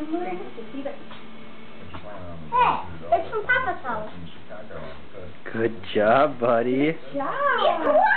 Hey, it's from Papa's house. Good job, buddy. Good job.